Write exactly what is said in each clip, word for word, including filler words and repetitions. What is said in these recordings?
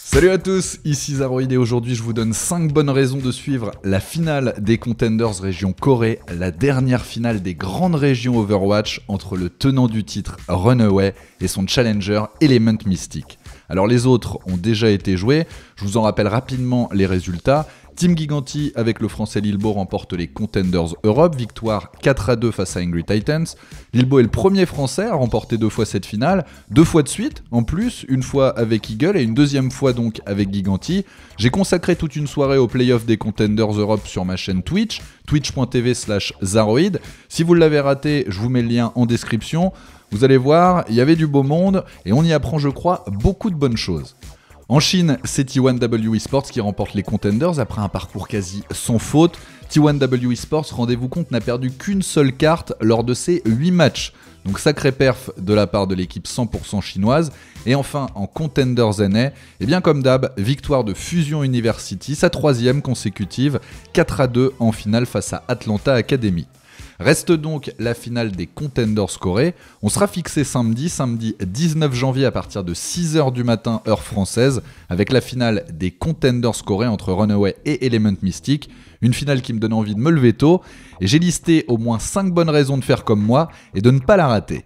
Salut à tous, ici Zaroid et aujourd'hui je vous donne cinq bonnes raisons de suivre la finale des Contenders région Corée, la dernière finale des grandes régions Overwatch entre le tenant du titre Runaway et son challenger Element Mystic. Alors les autres ont déjà été joués, je vous en rappelle rapidement les résultats. Team Giganti avec le français Lilbo remporte les Contenders Europe, victoire quatre à deux face à Angry Titans. Lilbo est le premier français à remporter deux fois cette finale, deux fois de suite en plus, une fois avec Eagle et une deuxième fois donc avec Giganti. J'ai consacré toute une soirée au playoff des Contenders Europe sur ma chaîne Twitch, twitch point t v slash zaroid. Si vous l'avez raté, je vous mets le lien en description. Vous allez voir, il y avait du beau monde et on y apprend je crois beaucoup de bonnes choses. En Chine, c'est T un W Esports qui remporte les Contenders après un parcours quasi sans faute. T un W Esports, rendez-vous compte, n'a perdu qu'une seule carte lors de ses huit matchs. Donc sacré perf de la part de l'équipe cent pour cent chinoise. Et enfin, en Contenders N A, et bien comme d'hab, victoire de Fusion University, sa troisième consécutive, quatre à deux en finale face à Atlanta Academy. Reste donc la finale des Contenders Corée. On sera fixé samedi, samedi dix-neuf janvier à partir de six heures du matin heure française, avec la finale des Contenders Corée entre Runaway et Element Mystic. Une finale qui me donne envie de me lever tôt, et j'ai listé au moins cinq bonnes raisons de faire comme moi et de ne pas la rater.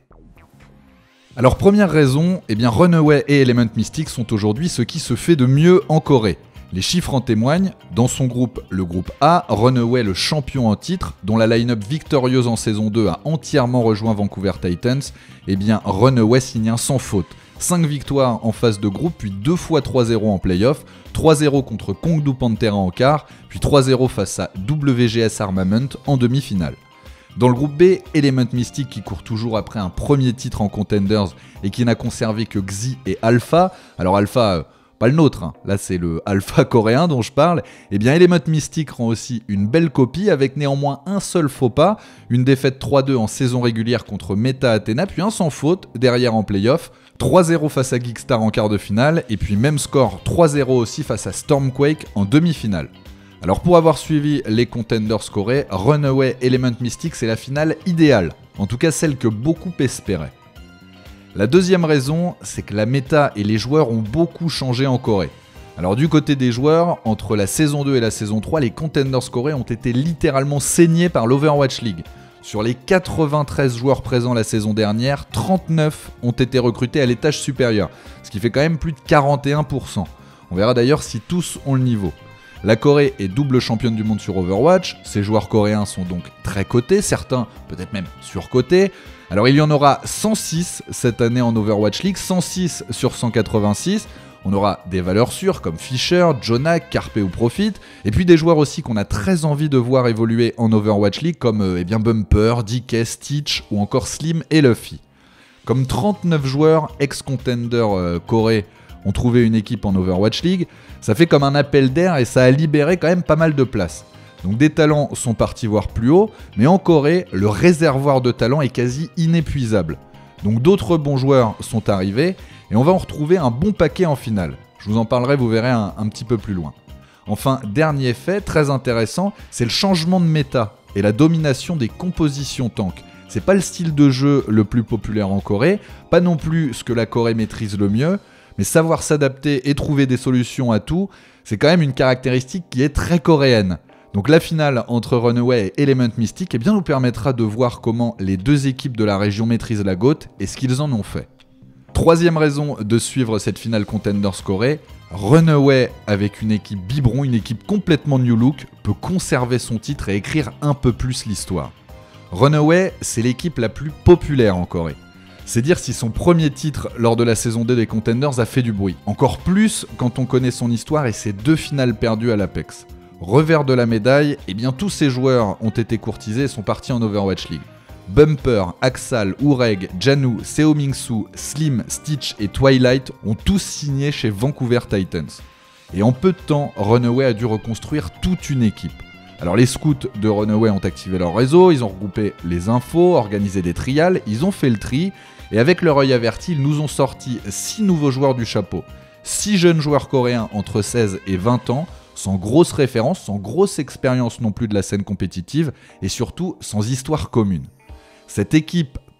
Alors première raison, eh bien Runaway et Element Mystic sont aujourd'hui ce qui se fait de mieux en Corée. Les chiffres en témoignent, dans son groupe, le groupe A, Runaway le champion en titre, dont la line-up victorieuse en saison deux a entièrement rejoint Vancouver Titans, et bien Runaway signe un sans faute. cinq victoires en phase de groupe, puis deux fois trois zéro en playoff, trois zéro contre Kongdu Pantera en quart, puis trois zéro face à W G S Armament en demi-finale. Dans le groupe B, Element Mystic qui court toujours après un premier titre en Contenders et qui n'a conservé que Xi et Alpha. Alors Alpha... Euh, Pas le nôtre, hein. Là c'est le Alpha coréen dont je parle, et bien Element Mystic rend aussi une belle copie avec néanmoins un seul faux pas, une défaite trois deux en saison régulière contre Meta Athena, puis un sans faute derrière en playoff, trois zéro face à Geekstar en quart de finale, et puis même score trois zéro aussi face à Stormquake en demi-finale. Alors pour avoir suivi les Contenders Corée, Runaway Element Mystic c'est la finale idéale, en tout cas celle que beaucoup espéraient. La deuxième raison, c'est que la méta et les joueurs ont beaucoup changé en Corée. Alors du côté des joueurs, entre la saison deux et la saison trois, les Contenders Corée ont été littéralement saignés par l'Overwatch League. Sur les quatre-vingt-treize joueurs présents la saison dernière, trente-neuf ont été recrutés à l'étage supérieur, ce qui fait quand même plus de quarante et un pour cent. On verra d'ailleurs si tous ont le niveau. La Corée est double championne du monde sur Overwatch, ces joueurs coréens sont donc très cotés, certains peut-être même surcotés. Alors il y en aura cent six cette année en Overwatch League, cent six sur cent quatre-vingt-six. On aura des valeurs sûres comme Fisher, Jonak, Carpe ou Profit, et puis des joueurs aussi qu'on a très envie de voir évoluer en Overwatch League comme euh, eh bien Bumper, D K, Stitch ou encore Slim et Luffy. Comme trente-neuf joueurs ex-contender euh, Corée ont trouvé une équipe en Overwatch League, ça fait comme un appel d'air et ça a libéré quand même pas mal de place. Donc des talents sont partis voir plus haut, mais en Corée, le réservoir de talents est quasi inépuisable. Donc d'autres bons joueurs sont arrivés, et on va en retrouver un bon paquet en finale. Je vous en parlerai, vous verrez un, un petit peu plus loin. Enfin, dernier fait, très intéressant, c'est le changement de méta et la domination des compositions tank. C'est pas le style de jeu le plus populaire en Corée, pas non plus ce que la Corée maîtrise le mieux, mais savoir s'adapter et trouver des solutions à tout, c'est quand même une caractéristique qui est très coréenne. Donc la finale entre Runaway et Element Mystic eh bien, nous permettra de voir comment les deux équipes de la région maîtrisent la GOAT et ce qu'ils en ont fait. Troisième raison de suivre cette finale Contenders Corée, Runaway avec une équipe biberon, une équipe complètement new look, peut conserver son titre et écrire un peu plus l'histoire. Runaway, c'est l'équipe la plus populaire en Corée. C'est dire si son premier titre lors de la saison deux des Contenders a fait du bruit. Encore plus quand on connaît son histoire et ses deux finales perdues à l'Apex. Revers de la médaille, eh bien tous ces joueurs ont été courtisés et sont partis en Overwatch League. Bumper, Axal, Ureg, Janu, Seo Mingsu, Slim, Stitch et Twilight ont tous signé chez Vancouver Titans. Et en peu de temps, Runaway a dû reconstruire toute une équipe. Alors les scouts de Runaway ont activé leur réseau, ils ont regroupé les infos, organisé des trials, ils ont fait le tri, et avec leur œil averti, ils nous ont sorti six nouveaux joueurs du chapeau. six jeunes joueurs coréens entre seize et vingt ans, sans grosse référence, sans grosse expérience non plus de la scène compétitive, et surtout sans histoire commune. Cette équipe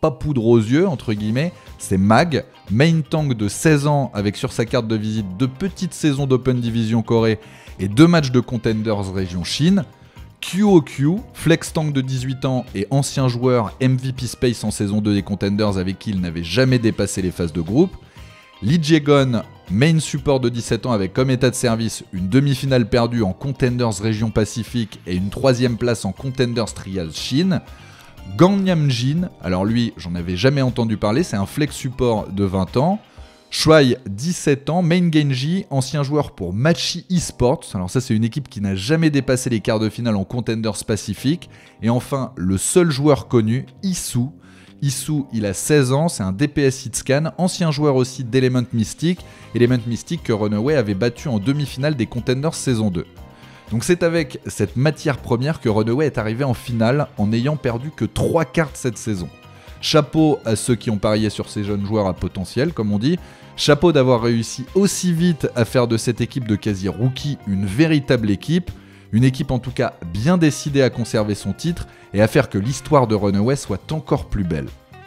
pas poudre aux yeux, entre guillemets, c'est Mag, main tank de seize ans avec sur sa carte de visite deux petites saisons d'Open Division Corée et deux matchs de Contenders région Chine. Q O Q, flex tank de dix-huit ans et ancien joueur M V P Space en saison deux des Contenders avec qui il n'avait jamais dépassé les phases de groupe. Lee Jae-gon, main support de dix-sept ans avec comme état de service une demi-finale perdue en Contenders région Pacifique et une troisième place en Contenders Trials Chine. Gang Yam-jin, alors lui j'en avais jamais entendu parler, c'est un flex support de vingt ans. Shuai, dix-sept ans, main Genji, ancien joueur pour Machi Esports, alors ça c'est une équipe qui n'a jamais dépassé les quarts de finale en Contenders Pacifique. Et enfin le seul joueur connu, Isu. Isu, il a seize ans, c'est un D P S Hitscan, ancien joueur aussi d'Element Mystic, Element Mystic que Runaway avait battu en demi-finale des Contenders saison deux. Donc c'est avec cette matière première que Runaway est arrivé en finale en n'ayant perdu que trois cartes cette saison. Chapeau à ceux qui ont parié sur ces jeunes joueurs à potentiel, comme on dit. Chapeau d'avoir réussi aussi vite à faire de cette équipe de quasi-rookie une véritable équipe. Une équipe en tout cas bien décidée à conserver son titre et à faire que l'histoire de Runaway soit encore plus belle.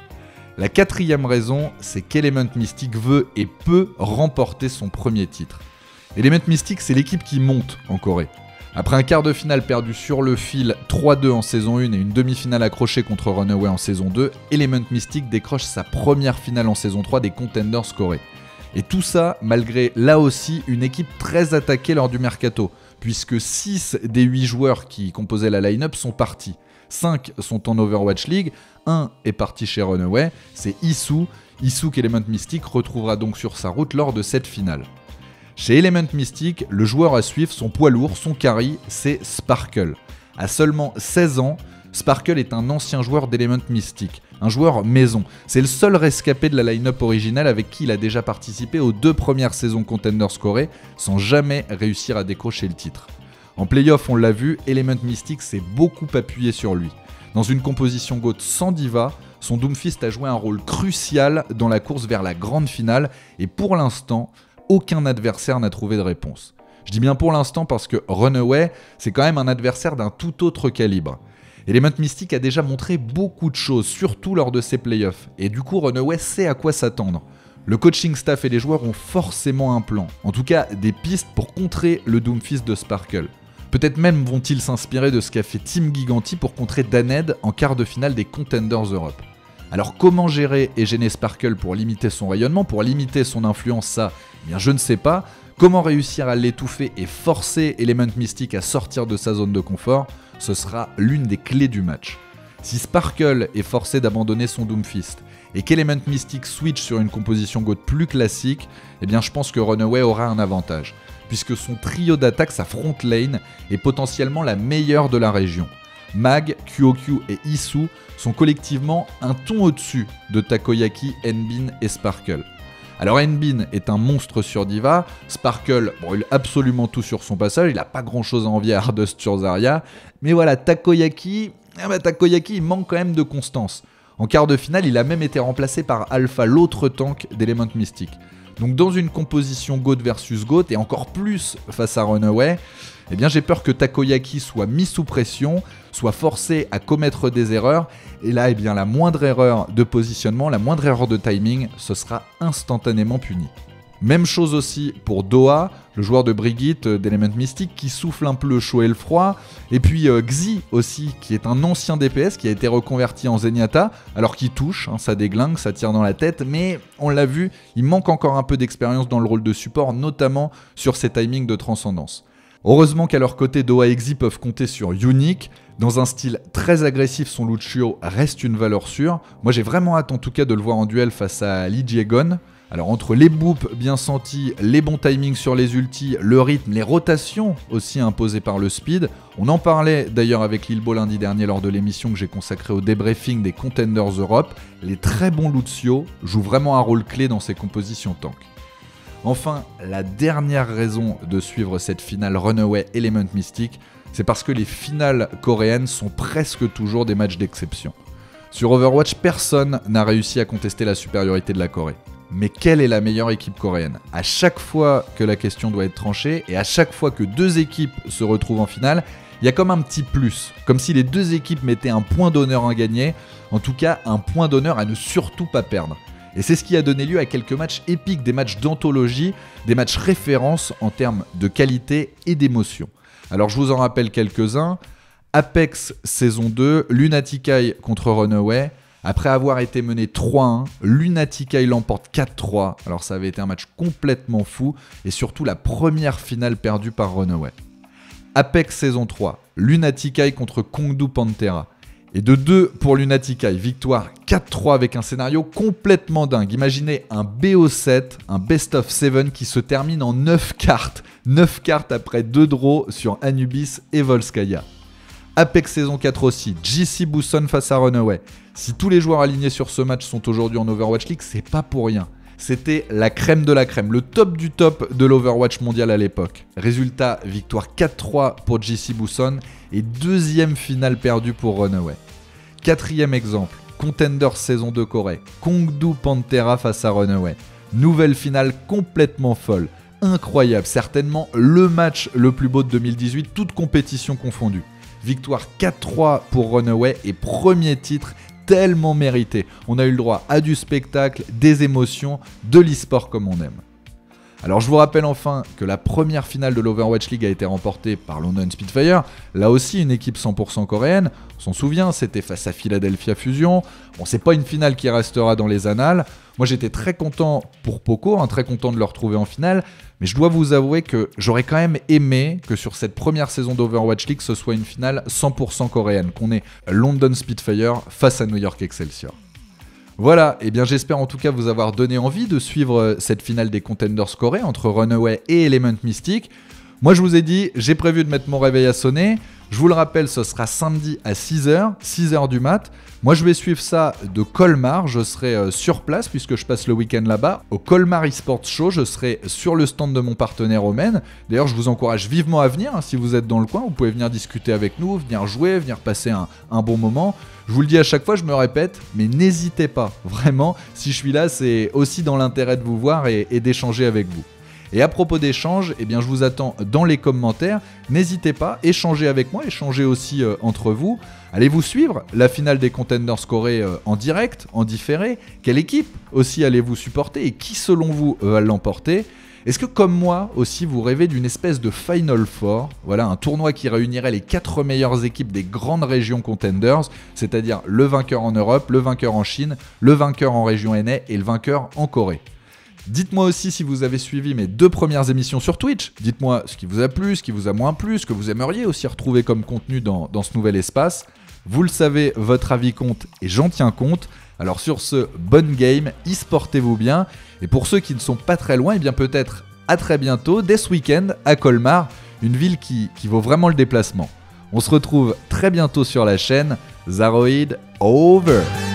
La quatrième raison, c'est qu'Element Mystic veut et peut remporter son premier titre. Element Mystic, c'est l'équipe qui monte en Corée. Après un quart de finale perdu sur le fil trois deux en saison un et une demi-finale accrochée contre Runaway en saison deux, Element Mystic décroche sa première finale en saison trois des Contenders Corée. Et tout ça malgré là aussi une équipe très attaquée lors du mercato, puisque six des huit joueurs qui composaient la line-up sont partis. cinq sont en Overwatch League, un est parti chez Runaway, c'est Isu, Isu qu'Element Mystic retrouvera donc sur sa route lors de cette finale. Chez Element Mystic, le joueur à suivre, son poids lourd, son carry, c'est Sparkle. À seulement seize ans, Sparkle est un ancien joueur d'Element Mystic, un joueur maison. C'est le seul rescapé de la line-up originale avec qui il a déjà participé aux deux premières saisons Contenders Corée sans jamais réussir à décrocher le titre. En playoff, on l'a vu, Element Mystic s'est beaucoup appuyé sur lui. Dans une composition GOAT sans diva, son Doomfist a joué un rôle crucial dans la course vers la grande finale et pour l'instant, aucun adversaire n'a trouvé de réponse. Je dis bien pour l'instant parce que Runaway, c'est quand même un adversaire d'un tout autre calibre. Element Mystic a déjà montré beaucoup de choses, surtout lors de ses playoffs, et du coup Runaway sait à quoi s'attendre. Le coaching staff et les joueurs ont forcément un plan, en tout cas des pistes pour contrer le Doomfist de Sparkle. Peut-être même vont-ils s'inspirer de ce qu'a fait Team Giganti pour contrer Daned en quart de finale des Contenders Europe. Alors comment gérer et gêner Sparkle pour limiter son rayonnement, pour limiter son influence, ça, eh bien je ne sais pas. Comment réussir à l'étouffer et forcer Element Mystic à sortir de sa zone de confort, ce sera l'une des clés du match. Si Sparkle est forcé d'abandonner son Doomfist et qu'Element Mystic switch sur une composition GOAT plus classique, eh bien je pense que Runaway aura un avantage, puisque son trio d'attaque, sa front lane, est potentiellement la meilleure de la région. Mag, Q O Q et Isu sont collectivement un ton au-dessus de Takoyaki, Nbin et Sparkle. Alors Nbin est un monstre sur Diva, Sparkle brûle absolument tout sur son passage, il n'a pas grand chose à envier à Ardust sur Zarya, mais voilà, Takoyaki, eh ben, Takoyaki il manque quand même de constance. En quart de finale, il a même été remplacé par Alpha, l'autre tank d'Element Mystic. Donc dans une composition GOAT versus GOAT, et encore plus face à Runaway, eh bien j'ai peur que Takoyaki soit mis sous pression, soit forcé à commettre des erreurs, et là eh bien la moindre erreur de positionnement, la moindre erreur de timing, ce sera instantanément puni. Même chose aussi pour Doha, le joueur de Brigitte d'Element Mystic qui souffle un peu le chaud et le froid, et puis euh, Xi aussi, qui est un ancien D P S qui a été reconverti en Zenyatta, alors qu'il touche, hein, ça déglingue, ça tire dans la tête, mais on l'a vu, il manque encore un peu d'expérience dans le rôle de support, notamment sur ses timings de transcendance. Heureusement qu'à leur côté, Doha et Xi peuvent compter sur Unique. Dans un style très agressif, son Lucio reste une valeur sûre. Moi j'ai vraiment hâte en tout cas de le voir en duel face à Lee Jae-gon. Alors entre les boops bien sentis, les bons timings sur les ultis, le rythme, les rotations aussi imposées par le speed, on en parlait d'ailleurs avec Lilbo lundi dernier lors de l'émission que j'ai consacrée au débriefing des Contenders Europe, les très bons Lucio jouent vraiment un rôle clé dans ces compositions tank. Enfin, la dernière raison de suivre cette finale Runaway Element Mystic, c'est parce que les finales coréennes sont presque toujours des matchs d'exception. Sur Overwatch, personne n'a réussi à contester la supériorité de la Corée. Mais quelle est la meilleure équipe coréenne? À chaque fois que la question doit être tranchée et à chaque fois que deux équipes se retrouvent en finale, Il y a comme un petit plus, comme si les deux équipes mettaient un point d'honneur à gagner, en tout cas un point d'honneur à ne surtout pas perdre. Et c'est ce qui a donné lieu à quelques matchs épiques, des matchs d'anthologie, des matchs références en termes de qualité et d'émotion. Alors je vous en rappelle quelques-uns. Apex saison deux, Lunatic Eye contre Runaway. Après avoir été mené trois un, Lunatic Eye l'emporte quatre trois. Alors ça avait été un match complètement fou et surtout la première finale perdue par Runaway. Apex saison trois, Lunatic Eye contre Kongdu Pantera. Et de deux pour Lunatic Eye, victoire quatre trois avec un scénario complètement dingue. Imaginez un B O sept, un best of sept qui se termine en neuf cartes. neuf cartes après deux draws sur Anubis et Volskaya. Apex saison quatre aussi, J C Buson face à Runaway. Si tous les joueurs alignés sur ce match sont aujourd'hui en Overwatch League, c'est pas pour rien. C'était la crème de la crème, le top du top de l'Overwatch mondial à l'époque. Résultat, victoire quatre trois pour J C Buson et deuxième finale perdue pour Runaway. Quatrième exemple, Contenders saison deux Corée, Kongdu Pantera face à Runaway. Nouvelle finale complètement folle, incroyable, certainement le match le plus beau de deux mille dix-huit, toutes compétitions confondues. Victoire quatre trois pour Runaway et premier titre tellement mérité. On a eu le droit à du spectacle, des émotions, de l'e-sport comme on aime. Alors je vous rappelle enfin que la première finale de l'Overwatch League a été remportée par London Spitfire, là aussi une équipe cent pour cent coréenne, on s'en souvient, c'était face à Philadelphia Fusion. Bon, c'est pas une finale qui restera dans les annales. Moi j'étais très content pour Poco, hein, très content de le retrouver en finale, mais je dois vous avouer que j'aurais quand même aimé que sur cette première saison d'Overwatch League ce soit une finale cent pour cent coréenne, qu'on ait London Spitfire face à New York Excelsior. Voilà, et bien j'espère en tout cas vous avoir donné envie de suivre cette finale des Contenders Corée entre Runaway et Element Mystic. Moi je vous ai dit, j'ai prévu de mettre mon réveil à sonner. Je vous le rappelle, ce sera samedi à six heures, six heures du mat. Moi je vais suivre ça de Colmar, je serai sur place puisque je passe le week-end là-bas. Au Colmar eSports Show, je serai sur le stand de mon partenaire Omen. D'ailleurs je vous encourage vivement à venir, hein, si vous êtes dans le coin, vous pouvez venir discuter avec nous, venir jouer, venir passer un, un bon moment. Je vous le dis à chaque fois, je me répète, mais n'hésitez pas, vraiment, si je suis là, c'est aussi dans l'intérêt de vous voir et, et d'échanger avec vous. Et à propos d'échanges, eh bien je vous attends dans les commentaires. N'hésitez pas, échangez avec moi, échangez aussi euh, entre vous. Allez-vous suivre la finale des Contenders Corée euh, en direct, en différé? Quelle équipe aussi allez-vous supporter et qui selon vous va l'emporter? Est-ce que comme moi aussi vous rêvez d'une espèce de Final Four, voilà, un tournoi qui réunirait les quatre meilleures équipes des grandes régions Contenders, c'est-à-dire le vainqueur en Europe, le vainqueur en Chine, le vainqueur en région N A et le vainqueur en Corée? Dites-moi aussi si vous avez suivi mes deux premières émissions sur Twitch. Dites-moi ce qui vous a plu, ce qui vous a moins plu, ce que vous aimeriez aussi retrouver comme contenu dans, dans ce nouvel espace. Vous le savez, votre avis compte et j'en tiens compte. Alors sur ce, bonne game, e-sportez-vous bien. Et pour ceux qui ne sont pas très loin, et bien peut-être à très bientôt, dès ce week-end à Colmar, une ville qui, qui vaut vraiment le déplacement. On se retrouve très bientôt sur la chaîne. Zaroid over.